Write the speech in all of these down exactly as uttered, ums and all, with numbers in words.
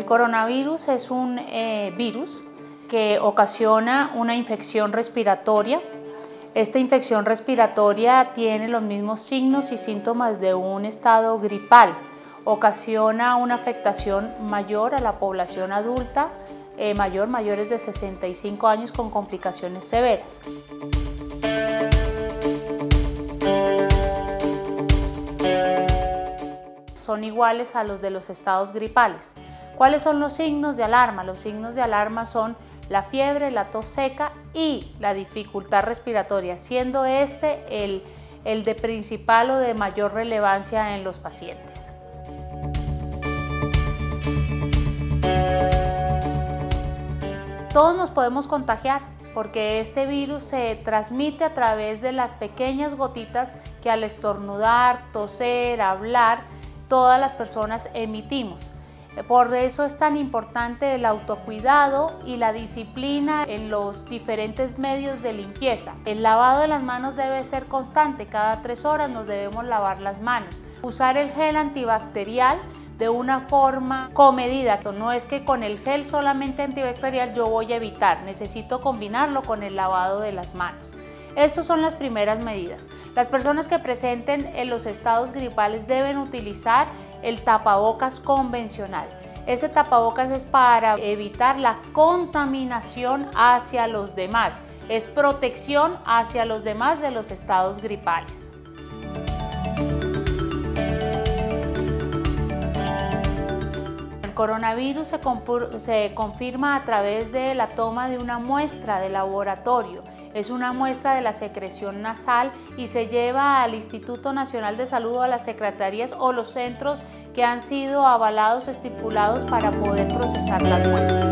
coronavirus es un eh, virus que ocasiona una infección respiratoria. Esta infección respiratoria tiene los mismos signos y síntomas de un estado gripal. Ocasiona una afectación mayor a la población adulta, eh, mayor, mayores de sesenta y cinco años con complicaciones severas. Son iguales a los de los estados gripales. ¿Cuáles son los signos de alarma? Los signos de alarma son la fiebre, la tos seca y la dificultad respiratoria, siendo este el, el de principal o de mayor relevancia en los pacientes. Todos nos podemos contagiar porque este virus se transmite a través de las pequeñas gotitas que al estornudar, toser, hablar, todas las personas emitimos. Por eso es tan importante el autocuidado y la disciplina en los diferentes medios de limpieza. El lavado de las manos debe ser constante, cada tres horas nos debemos lavar las manos. Usar el gel antibacterial de una forma comedida. No es que con el gel solamente antibacterial yo voy a evitar, necesito combinarlo con el lavado de las manos. Estas son las primeras medidas. Las personas que presenten en los estados gripales deben utilizar el tapabocas convencional. Ese tapabocas es para evitar la contaminación hacia los demás. Es protección hacia los demás de los estados gripales. El coronavirus se, se confirma a través de la toma de una muestra de laboratorio. Es una muestra de la secreción nasal y se lleva al Instituto Nacional de Salud o a las secretarías o los centros que han sido avalados o estipulados para poder procesar las muestras.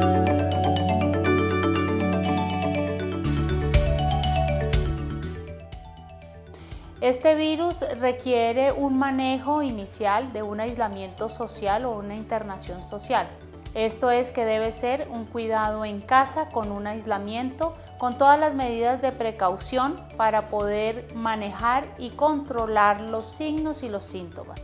Este virus requiere un manejo inicial de un aislamiento social o una internación social. Esto es que debe ser un cuidado en casa con un aislamiento, con todas las medidas de precaución para poder manejar y controlar los signos y los síntomas.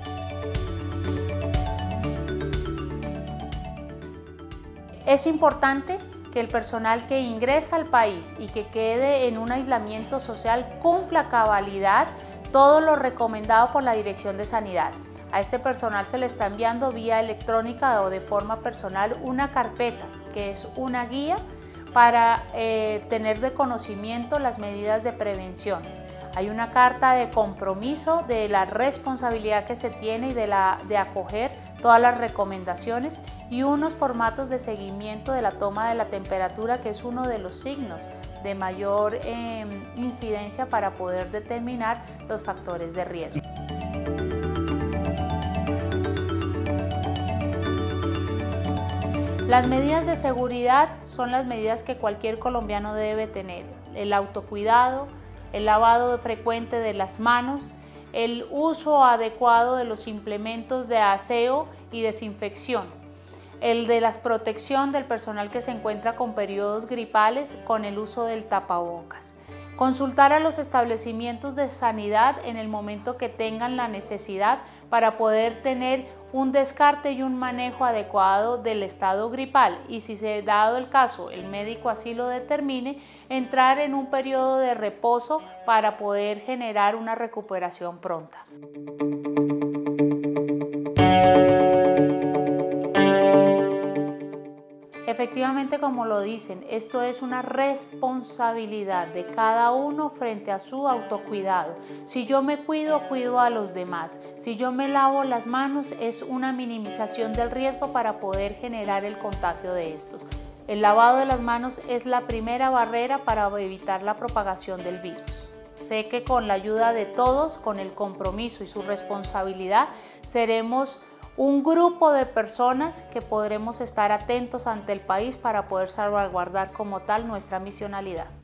Es importante que el personal que ingresa al país y que quede en un aislamiento social cumpla a cabalidad todo lo recomendado por la Dirección de Sanidad. A este personal se le está enviando vía electrónica o de forma personal una carpeta que es una guía para eh, tener de conocimiento las medidas de prevención. Hay una carta de compromiso de la responsabilidad que se tiene y de, la, de acoger todas las recomendaciones y unos formatos de seguimiento de la toma de la temperatura, que es uno de los signos de mayor eh, incidencia para poder determinar los factores de riesgo. Las medidas de seguridad son las medidas que cualquier colombiano debe tener: el autocuidado, el lavado frecuente de las manos, el uso adecuado de los implementos de aseo y desinfección, el de la protección del personal que se encuentra con periodos gripales con el uso del tapabocas. Consultar a los establecimientos de sanidad en el momento que tengan la necesidad para poder tener un descarte y un manejo adecuado del estado gripal y, si se dado el caso, el médico así lo determine, entrar en un periodo de reposo para poder generar una recuperación pronta. Efectivamente, como lo dicen, esto es una responsabilidad de cada uno frente a su autocuidado. Si yo me cuido, cuido a los demás. Si yo me lavo las manos, es una minimización del riesgo para poder generar el contagio de estos. El lavado de las manos es la primera barrera para evitar la propagación del virus. Sé que con la ayuda de todos, con el compromiso y su responsabilidad, seremos un grupo de personas que podremos estar atentos ante el país para poder salvaguardar como tal nuestra misionalidad.